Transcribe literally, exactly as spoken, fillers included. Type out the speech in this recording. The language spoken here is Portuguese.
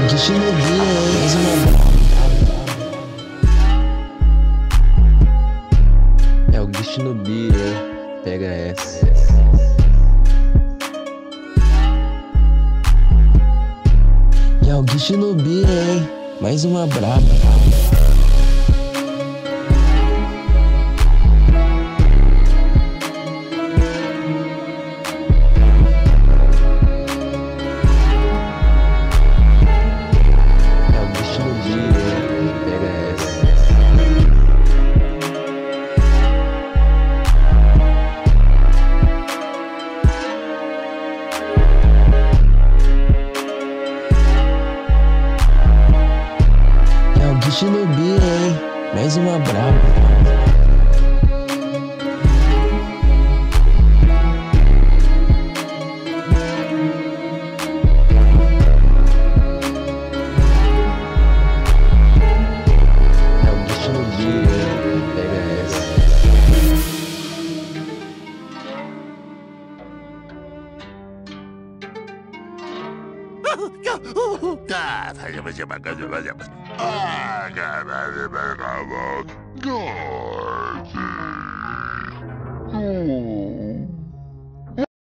destino guia, mais uma. É o destino Bia, hein? Pega essa. É o destino Bia, hein? Mais uma braba. Destino Bia, hein? Mais uma braba. É o destino Bia, hein? Pega essa. Tá, fazer você uma coisa, fazer uma. Ah, caralho, meu irmão.